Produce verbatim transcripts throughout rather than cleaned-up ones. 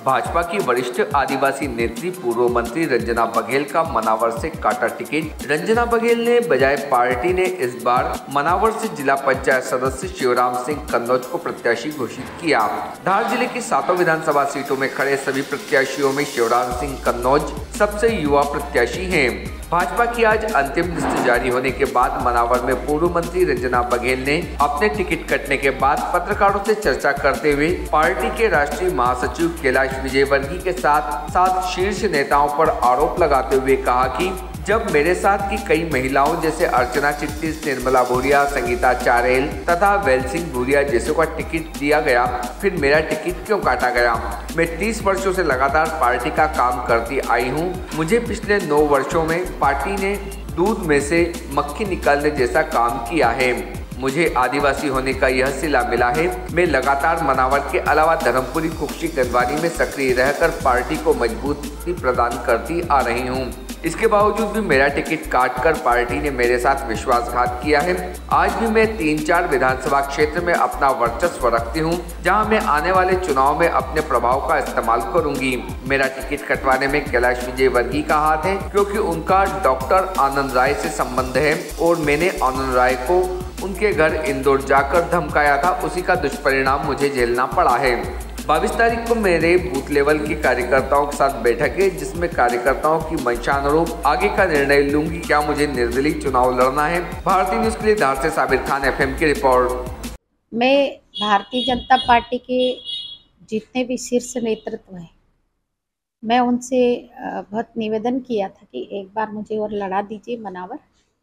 भाजपा की वरिष्ठ आदिवासी नेत्री पूर्व मंत्री रंजना बघेल का मनावर से काटा टिकट। रंजना बघेल ने बजाय पार्टी ने इस बार मनावर से जिला पंचायत सदस्य शिवराम सिंह कन्नौज को प्रत्याशी घोषित किया। धार जिले की सातों विधानसभा सीटों में खड़े सभी प्रत्याशियों में शिवराम सिंह कन्नौज सबसे युवा प्रत्याशी हैं। भाजपा की आज अंतिम लिस्ट जारी होने के बाद मनावर में पूर्व मंत्री रंजना बघेल ने अपने टिकट कटने के बाद पत्रकारों से चर्चा करते हुए पार्टी के राष्ट्रीय महासचिव कैलाश विजयवर्गीय के साथ साथ शीर्ष नेताओं पर आरोप लगाते हुए कहा कि जब मेरे साथ की कई महिलाओं जैसे अर्चना चिट्टीस, निर्मला भूरिया, संगीता चारेल तथा वेल सिंह भूरिया जैसों का टिकट दिया गया, फिर मेरा टिकट क्यों काटा गया। मैं तीस वर्षों से लगातार पार्टी का काम करती आई हूं। मुझे पिछले नौ वर्षों में पार्टी ने दूध में से मक्खी निकालने जैसा काम किया है। मुझे आदिवासी होने का यह सिला मिला है। मैं लगातार मनावर के अलावा धर्मपुरी, खुक्षी, गंदवानी में सक्रिय रहकर पार्टी को मजबूती प्रदान करती आ रही हूं। इसके बावजूद भी मेरा टिकट काटकर पार्टी ने मेरे साथ विश्वासघात किया है। आज भी मैं तीन चार विधानसभा क्षेत्र में अपना वर्चस्व रखती हूं, जहां मैं आने वाले चुनाव में अपने प्रभाव का इस्तेमाल करूंगी। मेरा टिकट कटवाने में कैलाश विजयवर्गीय का हाथ है, क्योंकि उनका डॉक्टर आनंद राय से संबंध है और मैंने आनंद राय को उनके घर इंदौर जाकर धमकाया था। उसी का दुष्परिणाम मुझे झेलना पड़ा है। बाईस तारीख को मेरे बूथ लेवल के कार्यकर्ताओं के साथ बैठक है, जिसमें कार्यकर्ताओं की मंशानुरूप आगे का निर्णय लूंगी। क्या मुझे निर्दलीय चुनाव लड़ना है। भारतीय न्यूज के लिए धार से साबिर खान, एफएम की रिपोर्ट। मैं भारतीय जनता पार्टी के जितने भी शीर्ष नेतृत्व हैं, मैं उनसे बहुत निवेदन किया था कि एक बार मुझे और लड़ा दीजिए मनावर,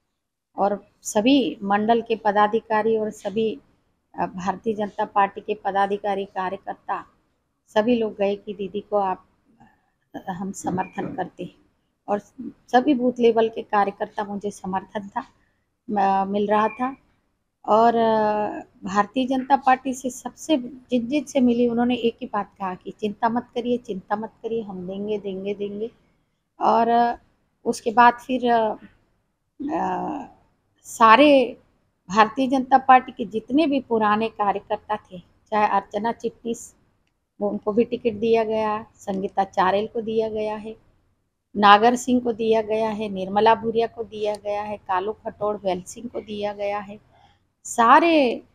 और सभी मंडल के पदाधिकारी और सभी भारतीय जनता पार्टी के पदाधिकारी, कार्यकर्ता सभी लोग गए कि दीदी को आप हम समर्थन करते हैं, और सभी बूथ लेवल के कार्यकर्ता मुझे समर्थन था मिल रहा था। और भारतीय जनता पार्टी से सबसे जिन जिन से मिली उन्होंने एक ही बात कहा कि चिंता मत करिए, चिंता मत करिए, हम देंगे देंगे देंगे। और उसके बाद फिर आ, सारे भारतीय जनता पार्टी के जितने भी पुराने कार्यकर्ता थे, चाहे अर्चना चिट्टीस, वो उनको भी टिकट दिया गया, संगीता चारेल को दिया गया है, नागर सिंह को दिया गया है, निर्मला भूरिया को दिया गया है, कालू खटोड़, वेल सिंह को दिया गया है। सारे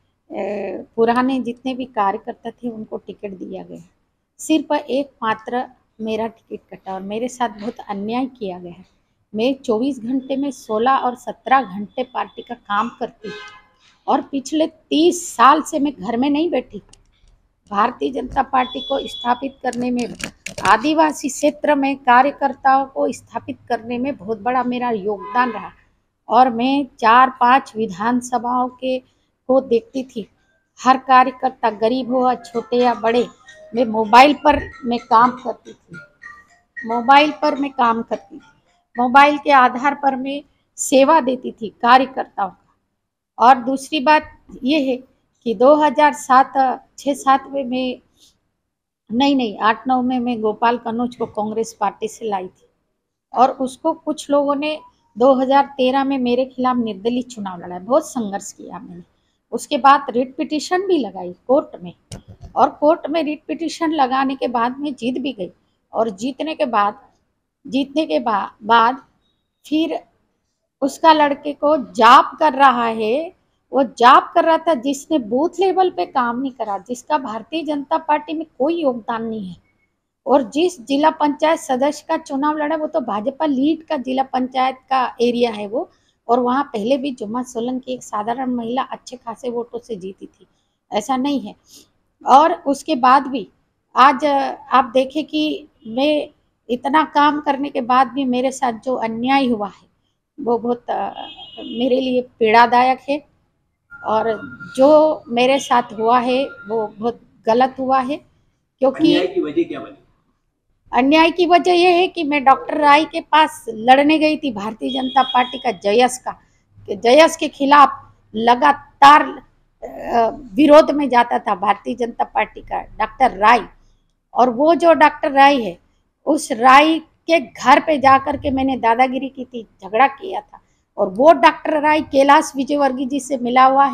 ए, पुराने जितने भी कार्यकर्ता थे उनको टिकट दिया गया। सिर्फ एक मात्र मेरा टिकट कटा और मेरे साथ बहुत अन्याय किया गया है। मैं चौबीस घंटे में सोलह और सत्रह घंटे पार्टी का काम करती और पिछले तीस साल से मैं घर में नहीं बैठी। भारतीय जनता पार्टी को स्थापित करने में, आदिवासी क्षेत्र में कार्यकर्ताओं को स्थापित करने में बहुत बड़ा मेरा योगदान रहा। और मैं चार पांच विधानसभाओं के को देखती थी। हर कार्यकर्ता, गरीब हो या छोटे या बड़े, मैं मोबाइल पर मैं काम करती थी मोबाइल पर मैं काम करती थी मोबाइल के आधार पर मैं सेवा देती थी कार्यकर्ताओं का। और दूसरी बात ये है कि दो हज़ार सात छः सात में मैं नहीं नहीं आठ नौ में मैं गोपाल कन्नौज को कांग्रेस पार्टी से लाई थी, और उसको कुछ लोगों ने दो हज़ार तेरह में मेरे खिलाफ निर्दलीय चुनाव लड़ा। बहुत संघर्ष किया मैंने। उसके बाद रिट पिटीशन भी लगाई कोर्ट में, और कोर्ट में रिट पिटीशन लगाने के बाद मैं जीत भी गई। और जीतने के बाद जीतने के बा, बाद फिर उसका लड़के को जॉब कर रहा है, वो जॉब कर रहा था जिसने बूथ लेवल पे काम नहीं करा, जिसका भारतीय जनता पार्टी में कोई योगदान नहीं है। और जिस जिला पंचायत सदस्य का चुनाव लड़ा वो तो भाजपा लीड का जिला पंचायत का एरिया है वो, और वहाँ पहले भी जुम्मा सोलंकी एक साधारण महिला अच्छे खासे वोटों से जीती थी, ऐसा नहीं है। और उसके बाद भी आज आप देखें कि मैं इतना काम करने के बाद भी मेरे साथ जो अन्याय हुआ है वो बहुत मेरे लिए पीड़ादायक है, और जो मेरे साथ हुआ है वो बहुत गलत हुआ है। क्योंकि अन्याय की वजह क्या बनी? अन्याय की वजह यह है कि मैं डॉक्टर राय के पास लड़ने गई थी भारतीय जनता पार्टी का जयस का कि जयस के खिलाफ लगातार विरोध में जाता था भारतीय जनता पार्टी का डॉक्टर राय। और वो जो डॉक्टर राय है, उस राय के घर पे जाकर के मैंने दादागिरी की थी, झगड़ा किया था। और वो डॉक्टर राय कैलाश विजयवर्गीय जी से मिला हुआ है,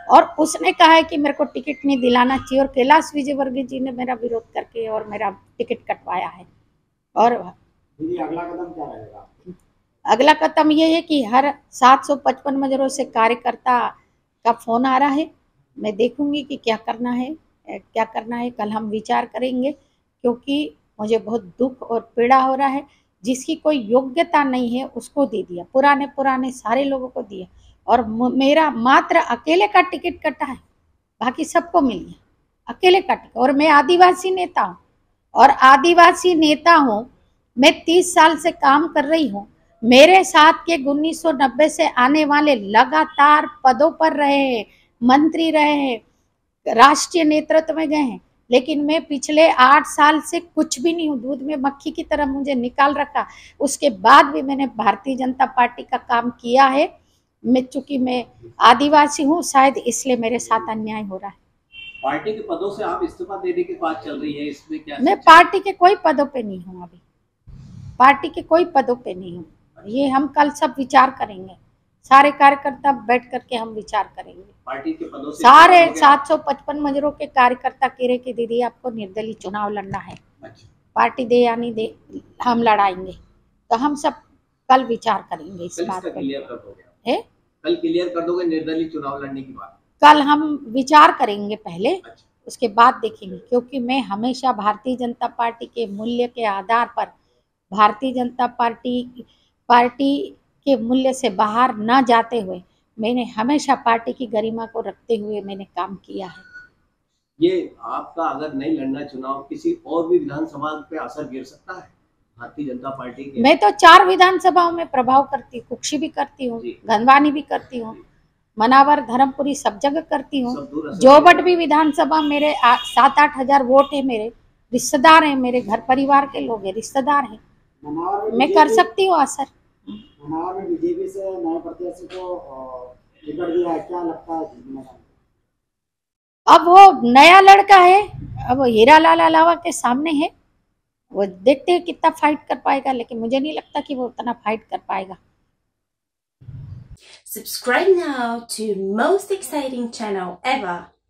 और उसने कहा है कि मेरे को टिकट नहीं दिलाना चाहिए, और कैलाश विजयवर्गीय जी ने मेरा विरोध करके और मेरा टिकट कटवाया है। और अगला कदम क्या रहेगा? अगला कदम ये है कि हर सात सौ पचपन मजरों से कार्यकर्ता का फोन आ रहा है, मैं देखूंगी कि क्या करना है क्या करना है। कल हम विचार करेंगे, क्योंकि मुझे बहुत दुख और पीड़ा हो रहा है। जिसकी कोई योग्यता नहीं है उसको दे दिया, पुराने पुराने सारे लोगों को दिया, और मेरा मात्र अकेले का टिकट कटा है, बाकी सबको मिल गया, अकेले का टिकट। और मैं आदिवासी नेता हूँ, और आदिवासी नेता हूँ, मैं तीस साल से काम कर रही हूँ। मेरे साथ के उन्नीस सौ नब्बे से आने वाले लगातार पदों पर रहे हैं, मंत्री रहे हैं, राष्ट्रीय नेतृत्व में गए हैं, लेकिन मैं पिछले आठ साल से कुछ भी नहीं हूँ। दूध में मक्खी की तरह मुझे निकाल रखा। उसके बाद भी मैंने भारतीय जनता पार्टी का काम किया है। मैं चूंकि मैं आदिवासी हूँ, शायद इसलिए मेरे साथ अन्याय हो रहा है। पार्टी के पदों से आप इस्तीफा देने की बात चल रही है, इसमें क्या? मैं पार्टी के कोई पदों पे नहीं हूँ, अभी पार्टी के कोई पदों पे नहीं हूँ। ये हम कल सब विचार करेंगे, सारे कार्यकर्ता बैठ करके हम विचार करेंगे। पार्टी के पदों से सारे सात सौ पचपन मजरों के कार्यकर्ता कह रहे कि दीदी आपको निर्दलीय चुनाव लड़ना है। अच्छा। पार्टी दे या नहीं दे, हम लड़ाएंगे। तो हम सब कल विचार करेंगे इस बात पर। क्लियर कर दोगे? है? कल क्लियर कर दोगे निर्दलीय चुनाव लड़ने की बात? कल हम विचार करेंगे पहले। अच्छा। उसके बाद देखेंगे, क्योंकि मैं हमेशा भारतीय जनता पार्टी के मूल्य के आधार पर, भारतीय जनता पार्टी पार्टी के मूल्य से बाहर ना जाते हुए, मैंने हमेशा पार्टी की गरिमा को रखते हुए मैंने काम किया है। ये आपका अगर नहीं लड़ना चुनाव, किसी और भी विधानसभा पे असर गिर सकता है भारतीय जनता पार्टी के? मैं तो चार विधानसभाओं में प्रभाव करती हूँ, कुक्षी भी करती हूँ, गंधवानी भी करती हूँ, मनावर, धर्मपुरी, सब जगह करती हूँ। जोबट भी विधानसभा, मेरे सात आठ हजार वोट है, मेरे रिश्तेदार हैं, मेरे घर परिवार के लोग हैं, रिश्तेदार हैं, मैं कर सकती हूँ असर। में बीजेपी से नए प्रत्याशी को टिकट दिया है, क्या लगता है? अब वो नया लड़का है, अब वो हीरा लाल अलावा के सामने है, वो देखते हैं कितना फाइट कर पाएगा, लेकिन मुझे नहीं लगता कि वो उतना फाइट कर पाएगा। Subscribe now to most exciting channel ever.